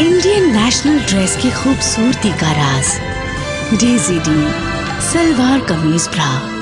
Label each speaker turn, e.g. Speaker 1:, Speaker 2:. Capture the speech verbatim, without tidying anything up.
Speaker 1: Indian national dress की खूबसूरती का राज डेज़ी डी सलवार कमीज ब्रा।